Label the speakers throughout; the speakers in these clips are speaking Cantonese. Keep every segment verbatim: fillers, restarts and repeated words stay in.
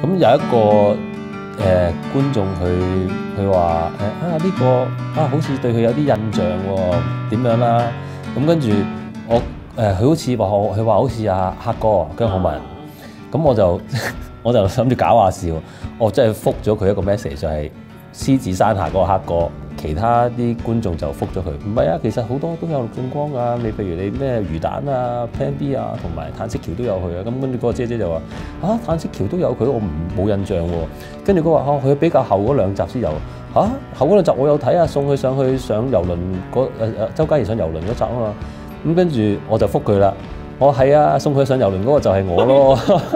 Speaker 1: 咁有一個誒、呃、觀眾佢佢話誒啊呢、呢個啊好似對佢有啲印象喎，點樣啦？咁跟住我誒佢、呃、好似話我佢話好似阿黑哥姜浩文，咁我就我就諗住搞下笑，我真係覆咗佢一個 message 就係、是、獅子山下嗰個黑哥。其他啲觀眾就覆咗佢，唔係啊，其實好多都有陸頌光啊，你譬如你咩魚蛋啊、Plan B 啊，同埋嘆息橋都有佢啊。咁跟住嗰個姐姐就話：啊，嘆息橋都有佢，我唔冇印象喎。跟住佢話：哦，佢比較後嗰兩集先有。嚇、啊，後嗰兩集我有睇啊，送佢上去上遊輪嗰誒誒周嘉怡上遊輪嗰集啊嘛。咁跟住我就覆佢啦。我係啊，送佢上遊輪嗰個就係我咯。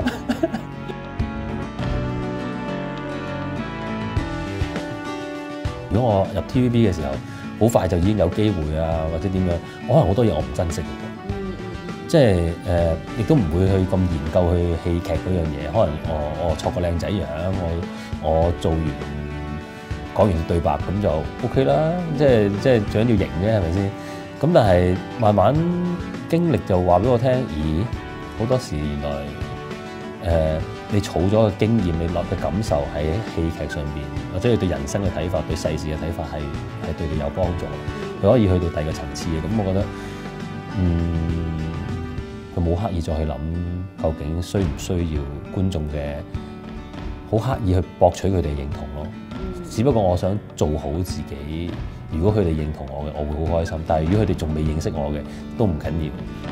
Speaker 1: 如果我入 T V B 嘅時候，好快就已經有機會啊，或者點樣，可能好多嘢我唔珍惜嘅，即係誒，亦、呃、都唔會去咁研究去戲劇嗰樣嘢。可能我我錯個靚仔樣，我我做完講完對白咁就 O K 啦，即係即係最緊要型啫，係咪先？咁但係慢慢經歷就話俾我聽，咦，好多時原來誒。呃你儲咗嘅經驗，你落嘅感受喺戲劇上邊，或者你對人生嘅睇法、對世事嘅睇法係係對你有幫助，佢可以去到第二個層次嘅。咁我覺得，嗯，佢冇刻意再去諗究竟需唔需要觀眾嘅好刻意去博取佢哋認同咯。只不過我想做好自己，如果佢哋認同我嘅，我會好開心。但係如果佢哋仲未認識我嘅，都唔緊要。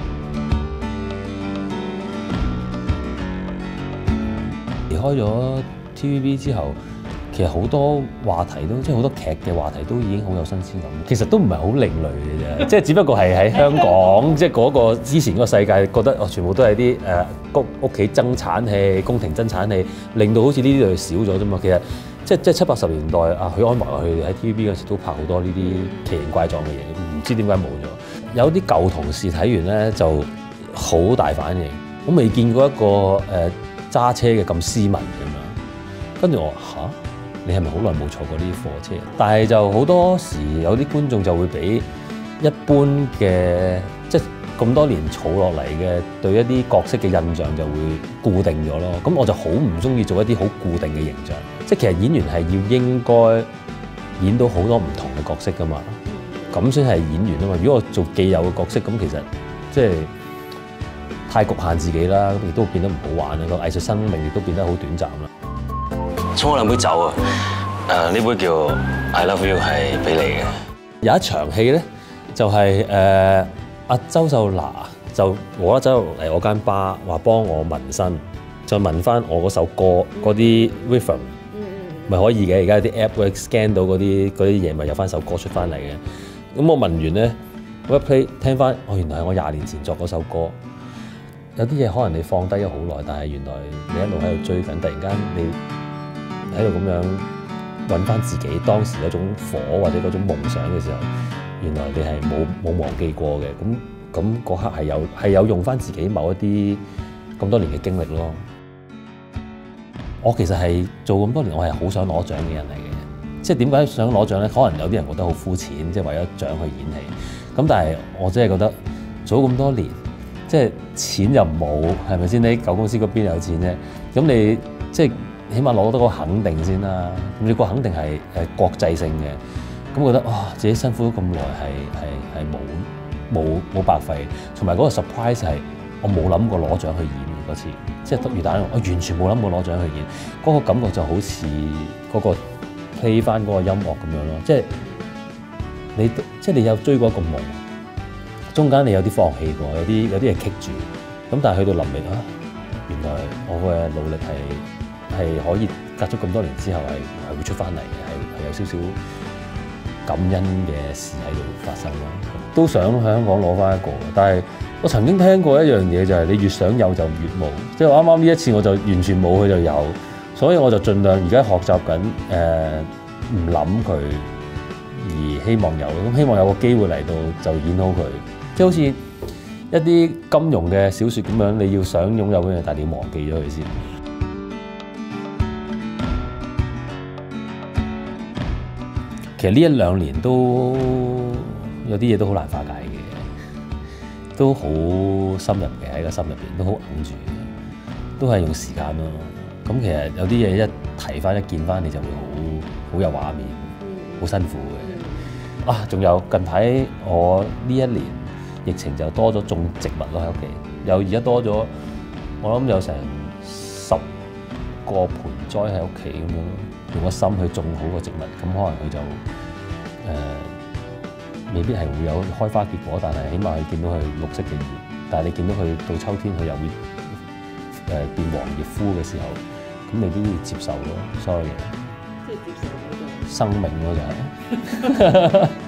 Speaker 1: 離開咗 T V B 之後，其實好多話題都即係好多劇嘅話題都已經好有新鮮感。其實都唔係好另類嘅啫，即係只不過係喺香港，即係嗰個之前嗰個世界覺得哦，全部都係啲誒屋屋企爭產戲、宮廷爭產戲，令到好似呢啲就少咗啫嘛。其實即係即係七八十年代啊，許鞍華佢哋喺 T V B 嗰時都拍好多呢啲奇形怪狀嘅嘢，唔知點解冇咗。有啲舊同事睇完咧就好大反應，我未見過一個誒。呃揸車嘅咁斯文咁樣，跟住我話嚇，你係咪好耐冇坐過呢啲貨車？但係就好多時有啲觀眾就會俾一般嘅，即係咁多年儲落嚟嘅對一啲角色嘅印象就會固定咗咯。咁我就好唔中意做一啲好固定嘅形象。即係其實演員係要應該演到好多唔同嘅角色噶嘛，咁先係演員啊嘛。如果我做既有嘅角色，咁其實即係太局限自己啦，亦都變得唔好玩啦，個藝術生命亦都變得好短暫啦。
Speaker 2: 沖我兩杯酒啊！誒，呢杯叫 I Love You 係俾你嘅。
Speaker 1: 有一場戲咧，就係誒阿周秀娜就攞走嚟我間吧，話幫我紋身，再紋翻我嗰首歌嗰啲 rhythm，咪可以嘅。而家有啲 app 會 scan 到嗰啲嗰啲嘢，咪有翻首歌出翻嚟嘅。咁我紋完咧 ，replay 聽翻，哦，原來係我廿年前作嗰首歌。有啲嘢可能你放低咗好耐，但係原來你一路喺度追緊，突然間你喺度咁樣揾翻自己當時嗰種火或者嗰種夢想嘅時候，原來你係冇冇忘記過嘅。咁咁嗰刻係有係有用翻自己某一啲咁多年嘅經歷咯。我其實係做咁多年，我係好想攞獎嘅人嚟嘅。即係點解想攞獎咧？可能有啲人覺得好膚淺，即係為咗獎去演戲。咁但係我真係覺得做咗咁多年。即係錢又冇，係咪先？你喺舊公司嗰邊有錢啫，咁你即係起碼攞到個肯定先啦。咁你個肯定係誒國際性嘅，咁覺得哇，自己辛苦咗咁耐，係係係冇冇冇白費。同埋嗰個 surprise 係我冇諗過攞獎去演嘅嗰次，即係魚蛋，我完全冇諗過攞獎去演。嗰個感覺就好似嗰個 play 翻嗰個音樂咁樣咯，即係你即係你有追過一個夢。中間你有啲放棄過，有啲有啲嘢棘住，咁但係去到臨尾啊，原來我嘅努力係係可以隔咗咁多年之後係係會出翻嚟嘅，係係有少少感恩嘅事喺度發生咯。都想喺香港攞翻一個，但係我曾經聽過一樣嘢就係你越想有就越冇，即係我啱啱呢一次我就完全冇佢就有，所以我就盡量而家學習緊誒唔諗佢，而希望有，咁希望有個機會嚟到就演好佢。即係好似一啲金庸嘅小説咁樣，你要想擁有嗰樣，但係你要忘記咗佢先。其實呢一兩年都有啲嘢都好難化解嘅，都好深入嘅喺個心入邊，都好揞住嘅，都係用時間咯。 咁其實有啲嘢一提翻一見翻，你就會好好有畫面，好辛苦嘅。啊，仲有近排我呢一年疫情就多咗種植物咯喺屋企，又而家多咗，我諗有成十個盆栽喺屋企咁樣，用個心去種好個植物，咁可能佢就誒、呃、未必係會有開花結果，但係起碼你見到佢綠色嘅葉，但係你見到佢到秋天佢又會誒、呃、變黃葉枯嘅時候，咁你都要接受咯，所有嘢。即係接受嗰種生命咯，就係。